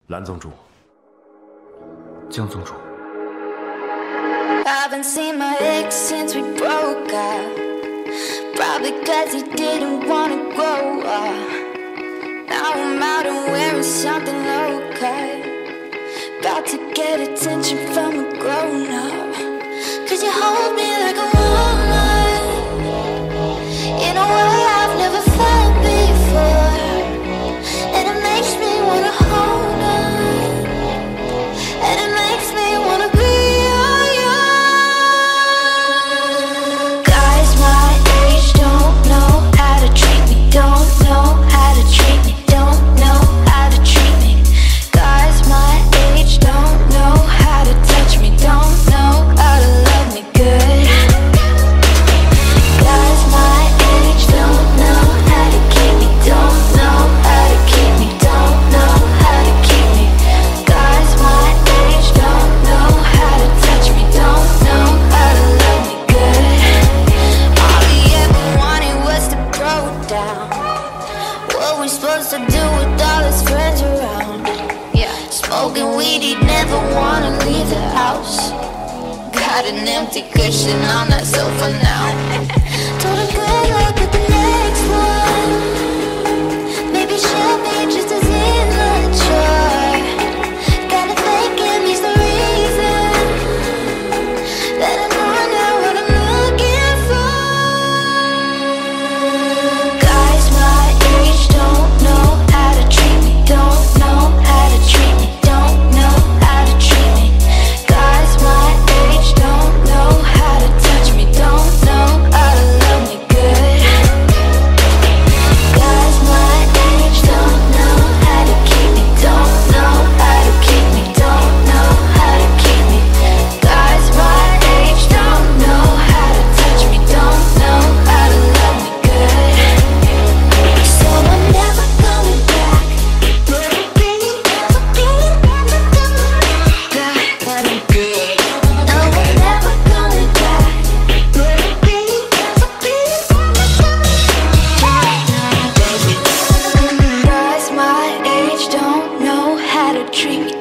蓝宗主，江宗主。 Haven't seen my ex since we broke up. Probably cause he didn't wanna grow up. Now I'm out and wearing something low cut. About to get attention from a grown up. Cause you hold me like a woman in a way I've never felt before. And it makes me wanna hold on. And it makes me wanna be. Smoking weed, he'd never wanna leave the house. Got an empty cushion on that sofa now. Told him good luck with the next one. Maybe she'll be just as immature. Gotta thank him, he's the reason that I know now what I'm looking for. Guys my age don't know how to treat me, don't know how to treat me. Treat me